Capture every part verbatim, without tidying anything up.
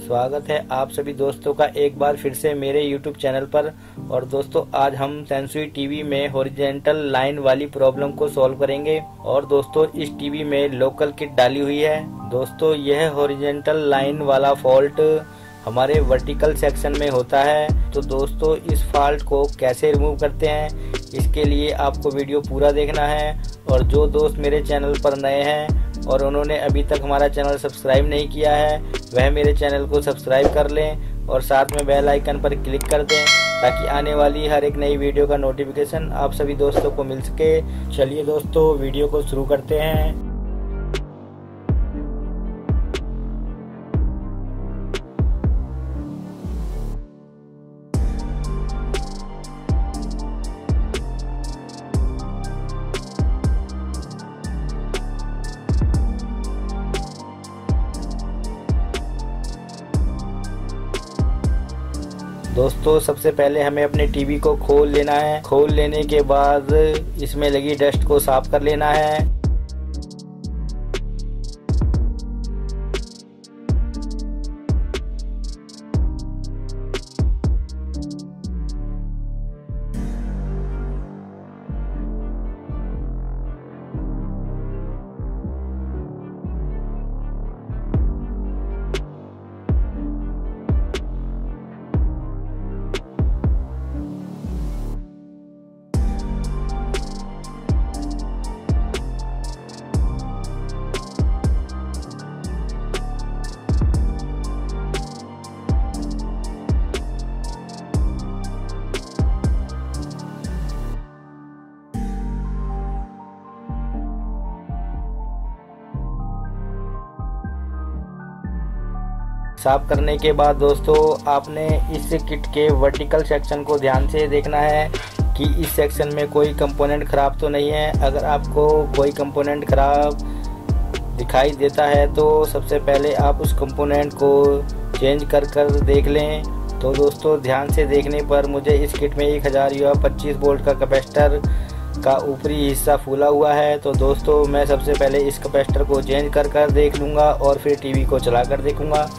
स्वागत है आप सभी दोस्तों का एक बार फिर से मेरे यूट्यूब चैनल पर। और दोस्तों आज हम सेंसुई टीवी में हॉरिजॉन्टल लाइन वाली प्रॉब्लम को सॉल्व करेंगे। और दोस्तों इस टीवी में लोकल किट डाली हुई है। दोस्तों यह हॉरिजॉन्टल लाइन वाला फॉल्ट हमारे वर्टिकल सेक्शन में होता है। तो दोस्तों इस फॉल्ट को कैसे रिमूव करते हैं इसके लिए आपको वीडियो पूरा देखना है। और जो दोस्त मेरे चैनल पर नए हैं और उन्होंने अभी तक हमारा चैनल सब्सक्राइब नहीं किया है वह मेरे चैनल को सब्सक्राइब कर लें और साथ में बेल आइकन पर क्लिक कर दें ताकि आने वाली हर एक नई वीडियो का नोटिफिकेशन आप सभी दोस्तों को मिल सके। चलिए दोस्तों वीडियो को शुरू करते हैं। दोस्तों सबसे पहले हमें अपने टीवी को खोल लेना है। खोल लेने के बाद इसमें लगी डस्ट को साफ कर लेना है। साफ करने के बाद दोस्तों आपने इस किट के वर्टिकल सेक्शन को ध्यान से देखना है कि इस सेक्शन में कोई कंपोनेंट ख़राब तो नहीं है। अगर आपको कोई कंपोनेंट ख़राब दिखाई देता है तो सबसे पहले आप उस कंपोनेंट को चेंज कर कर देख लें। तो दोस्तों ध्यान से देखने पर मुझे इस किट में एक हज़ार यू पच्चीस वोल्ट का कैपेसिटर का ऊपरी हिस्सा फूला हुआ है। तो दोस्तों मैं सबसे पहले इस कैपेसिटर को चेंज कर कर देख लूँगा और फिर टीवी को चला कर देखूँगा।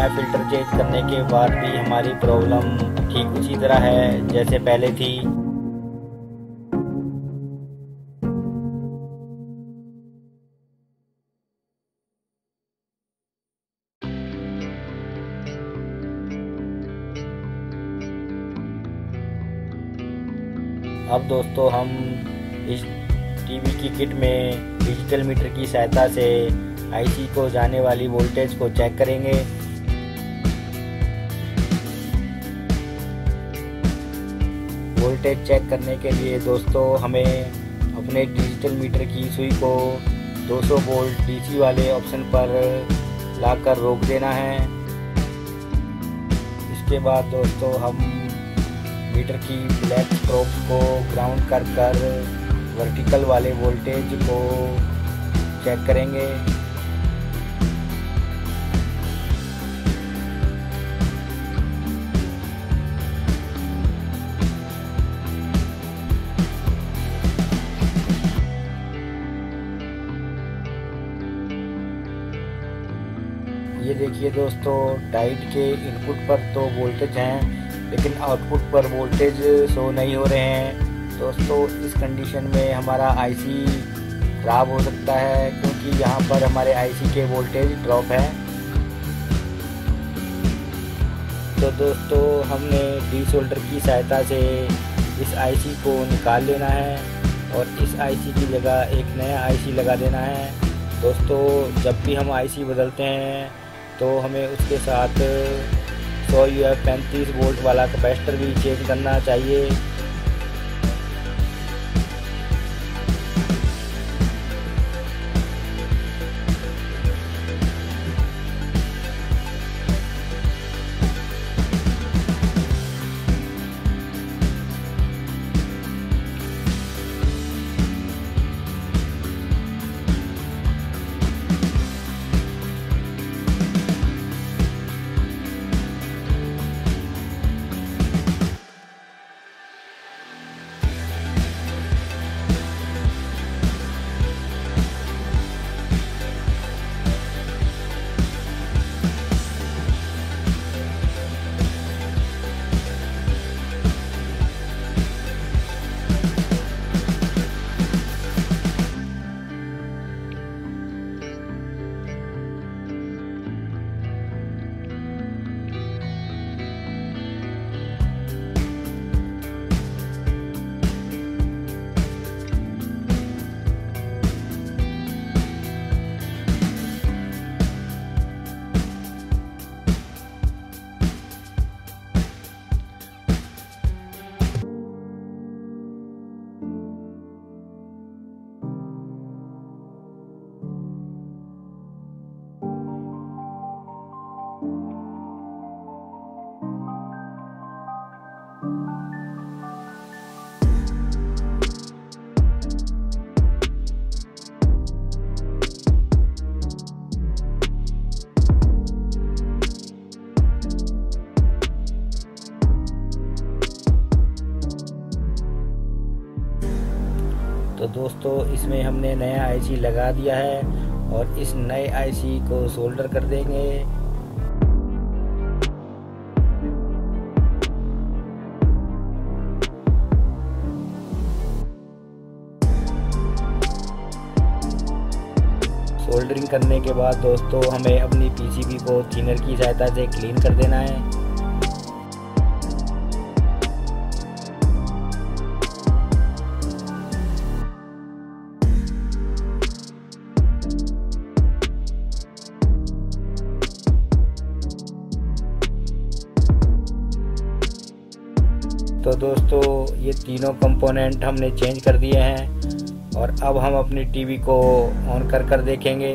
नया फ़िल्टर चेंज करने के बाद भी हमारी प्रॉब्लम ठीक उसी तरह है जैसे पहले थी। अब दोस्तों हम इस टीवी की किट में डिजिटल मीटर की सहायता से आईसी को जाने वाली वोल्टेज को चेक करेंगे। वोल्टेज चेक करने के लिए दोस्तों हमें अपने डिजिटल मीटर की सुई को दो सौ वोल्ट डीसी वाले ऑप्शन पर लाकर रोक देना है। इसके बाद दोस्तों हम मीटर की ब्लैक प्रोब को ग्राउंड कर कर वर्टिकल वाले वोल्टेज को चेक करेंगे। ये देखिए दोस्तों, डायोड के इनपुट पर तो वोल्टेज हैं लेकिन आउटपुट पर वोल्टेज शो नहीं हो रहे हैं। दोस्तों इस कंडीशन में हमारा आईसी खराब हो सकता है क्योंकि यहाँ पर हमारे आईसी के वोल्टेज ड्रॉप है। तो दोस्तों हमने डी-सोल्डर की सहायता से इस आईसी को निकाल लेना है और इस आईसी की जगह एक नया आईसी लगा देना है। दोस्तों जब भी हम आईसी बदलते हैं तो हमें उसके साथ सौ यू एफ पैंतीस वोल्ट वाला कैपेसिटर भी चेंज करना चाहिए। तो दोस्तों इसमें हमने नया आईसी लगा दिया है और इस नए आईसी को सोल्डर कर देंगे। सोल्डरिंग करने के बाद दोस्तों हमें अपनी पीसीबी को थिनर की सहायता से क्लीन कर देना है। तो दोस्तों ये तीनों कंपोनेंट हमने चेंज कर दिए हैं और अब हम अपनी टीवी को ऑन कर कर देखेंगे।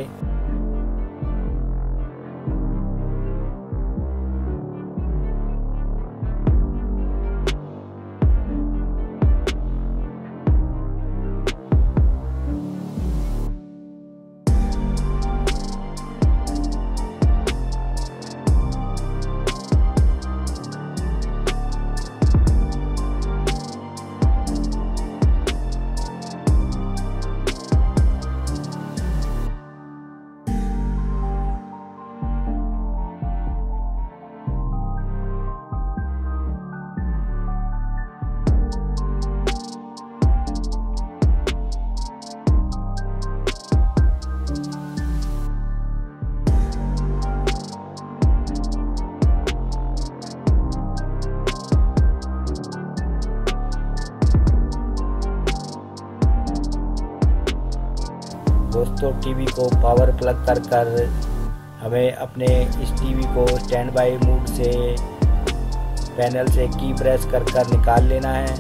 दोस्तों टीवी को पावर प्लग कर कर हमें अपने इस टीवी को स्टैंड बाई मोड से पैनल से की प्रेस कर कर निकाल लेना है।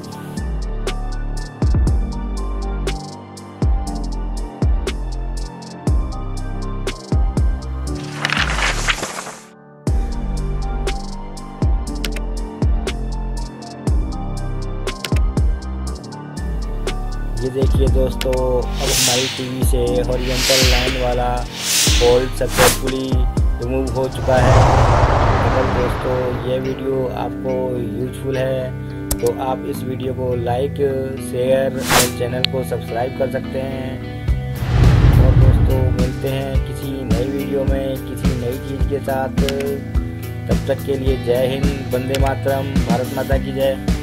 ये देखिए दोस्तों, अब हमारी टीवी से हॉरिजॉन्टल लाइन वाला बोल्ट सक्सेसफुली रिमूव हो चुका है। अगर दोस्तों ये वीडियो आपको यूजफुल है तो आप इस वीडियो को लाइक, शेयर और चैनल को सब्सक्राइब कर सकते हैं। और दोस्तों मिलते हैं किसी नई वीडियो में किसी नई चीज़ के साथ। तब तक के लिए जय हिंद, वंदे मातरम, भारत माता की जय।